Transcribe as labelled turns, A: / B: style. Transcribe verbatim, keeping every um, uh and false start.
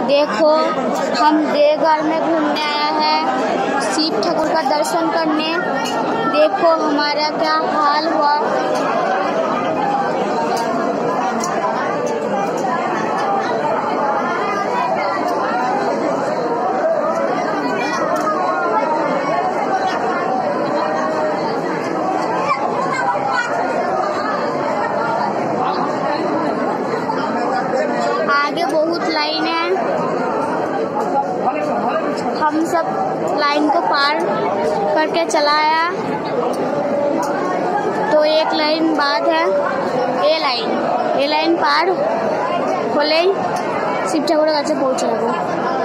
A: देखो हम देवघर में घूमने आया है शिव ठाकुर का दर्शन करने। देखो हमारा क्या हाल हुआ। आगे बहुत लाइन है, हम सब लाइन को पार करके चला आया। तो एक लाइन बाद है, ये लाइन ये लाइन पार होले शिव ठाकुर काছে পৌঁছে যাবো।